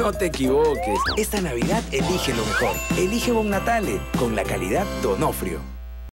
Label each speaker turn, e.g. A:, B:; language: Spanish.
A: No te equivoques. Esta Navidad elige lo mejor. Elige Bon Natale con la calidad Donofrio.